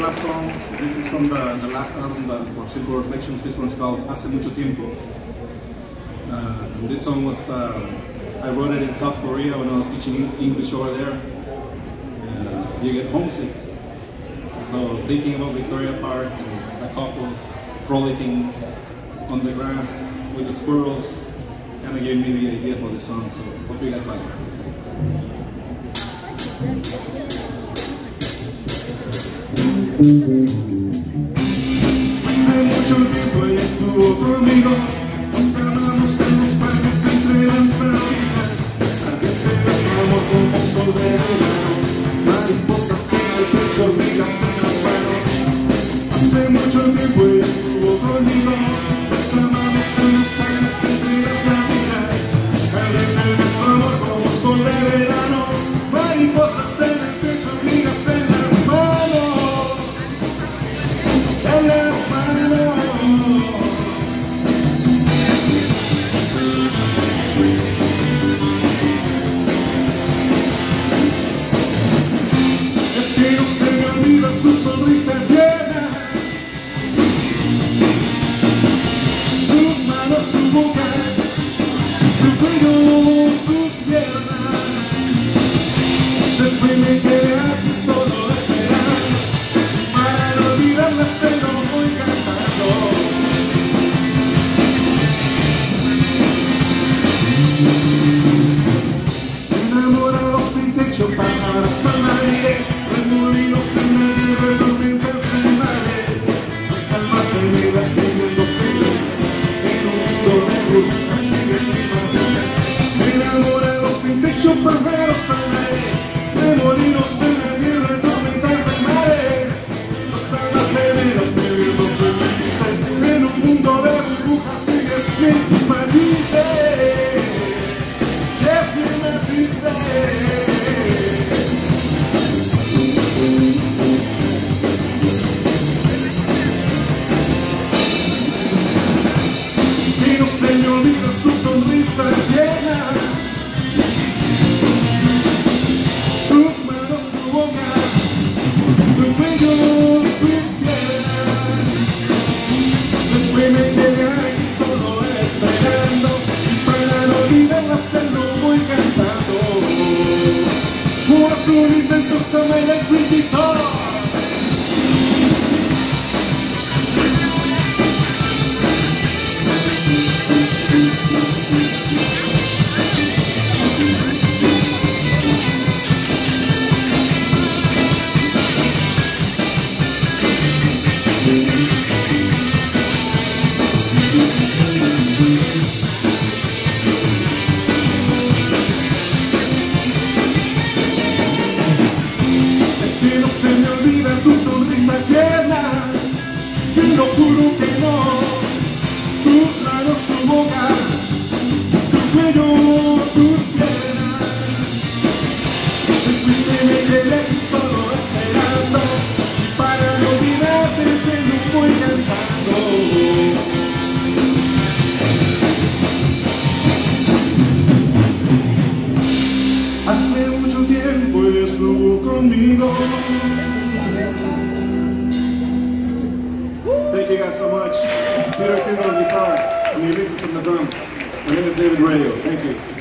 last song. This is from the last album that for Circle Reflections. This one's called Hace Mucho Tiempo. And this song was, I wrote it in South Korea when I was teaching English over there. You get homesick. So thinking about Victoria Park and the couples frolicking on the grass with the squirrels kind of gave me the idea for the song. So hope you guys like it. Hace mucho tiempo ella estuvo conmigo, nos amamos en los parques entre las salidas, ardientes de amor como sol de verano, mariposas en el pecho, hormigas en las manos. Hace mucho tiempo ella estuvo conmigo, nos amamos en los parques entre las salidas, ardientes de amor como sol de verano, mariposas en el pecho, hormigas en las manos. En las manos. Es que no se me olvida su sonrisa tierna, sus manos, su boca, su cuello, sus piernas. Se fue y me quedé aquí solo esperando, para no olvidarla se lo voy cantando. Enamorado sin techo, pájaros al aire, remolinos en la tierra, tormentas de mares, las almas heridas viviendo felices en un mundo de burbujas y deslimantes. Enamorado sin techo, pájaros al aire, remolinos en la tierra, tormentas de mares, las almas heridas viviendo felices en un mundo de burbujas y deslimantes. Y no se me olvida su sonrisa llena, sus manos, su boca, su cuello, sus piernas. Se fue y me quedé aquí solo esperando, y para no olvidarla se lo voy cantando. What's the reason to some electric guitar? Que no se me olvida tu sonrisa tierna, y no juro que no, tus manos, tu boca, tu cuello, tus piernas. Te fuiste y me quedé aquí solo esperando, y para no olvidarte te lo voy cantando. Hace mucho tiempo ella estuvo conmigo. Thank you guys so much. Peter Tindall on guitar, and Ulysses on the drums. My name is David Rayo. Thank you.